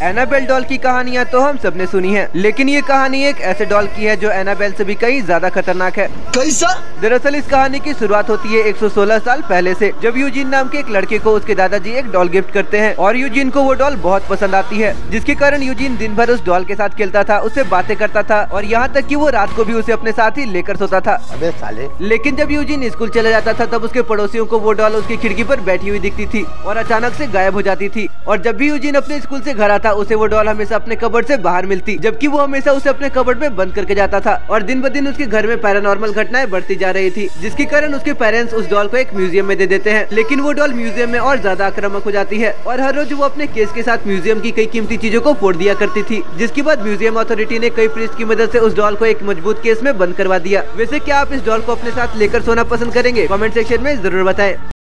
Annabelle doll की कहानियाँ तो हम सबने सुनी है, लेकिन ये कहानी एक ऐसे डॉल की है जो एनाबेल से भी कहीं ज्यादा खतरनाक है। कैसा? दरअसल इस कहानी की शुरुआत होती है 116 साल पहले से, जब यूजीन नाम के एक लड़के को उसके दादाजी एक डॉल गिफ्ट करते हैं और यूजीन को वो डॉल बहुत पसंद आती है, जिसके कारण यूजीन दिन भर उस डॉल के साथ खेलता था, उससे बातें करता था और यहाँ तक कि वो रात को भी उसे अपने साथ ही लेकर सोता था। अबे साले। लेकिन जब यूजीन स्कूल चला जाता था तब उसके पड़ोसियों को वो डॉल उसकी खिड़की पर बैठी हुई दिखती थी और अचानक से गायब हो जाती थी। और जब भी यूजीन अपने स्कूल से घर आता उसे वो डॉल हमेशा अपने कबर्ड से बाहर मिलती, जबकि वो हमेशा उसे अपने कबर्ड में बंद करके जाता था। और दिन ब दिन उसके घर में पैरानॉर्मल घटनाएं बढ़ती जा रही थी, जिसके कारण उसके पेरेंट्स उस डॉल को एक म्यूजियम में दे देते हैं। लेकिन वो डॉल म्यूजियम में और ज्यादा आक्रामक हो जाती है और हर रोज वो अपने केस के साथ म्यूजियम की कई कीमती चीजों को फोड़ दिया करती थी, जिसके बाद म्यूजियम अथॉरिटी ने कई प्रीस्ट की मदद से उस डॉल को एक मजबूत केस में बंद करवा दिया। वैसे क्या आप इस डॉल को अपने साथ लेकर सोना पसंद करेंगे? कमेंट सेक्शन में जरूर बताएं।